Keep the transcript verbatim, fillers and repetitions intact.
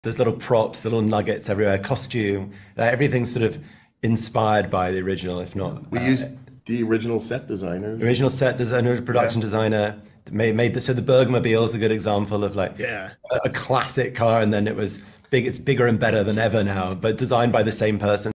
There's little props, little nuggets everywhere, costume, uh, everything's sort of inspired by the original, if not. We uh, used the original set designers. Original set designer, production yeah. designer, made, made the, so the Bergmobile is a good example of like yeah. a, a classic car, and then it was big, it's bigger and better than ever now, but designed by the same person.